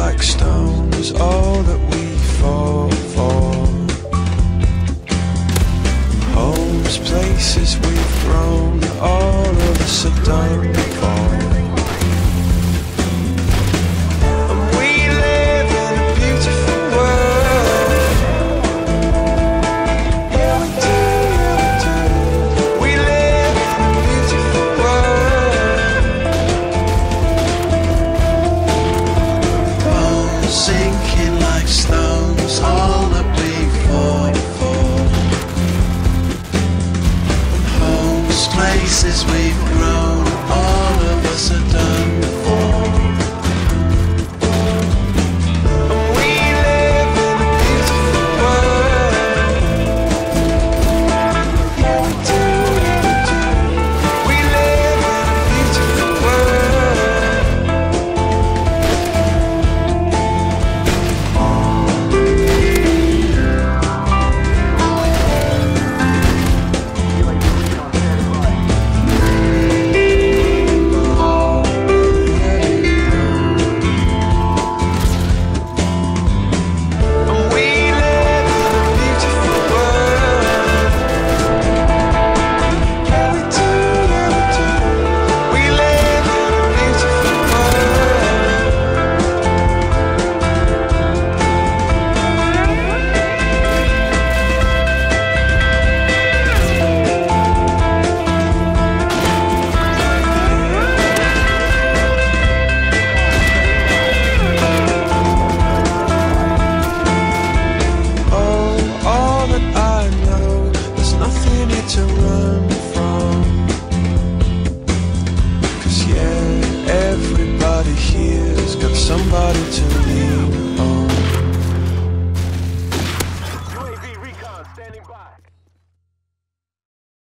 like stone is all that we fall for. Homes, places we've grown, all of us have done before. And we live in a beautiful world. Yeah, we do, yeah, we do. We live in a beautiful world. Bones sinking like stones, all that we fought for. Places we've grown, all of us are done before. And we live in a beautiful world. Yeah, we do, yeah, we do. We live in a beautiful to run from. 'Cause yeah, everybody here's got somebody to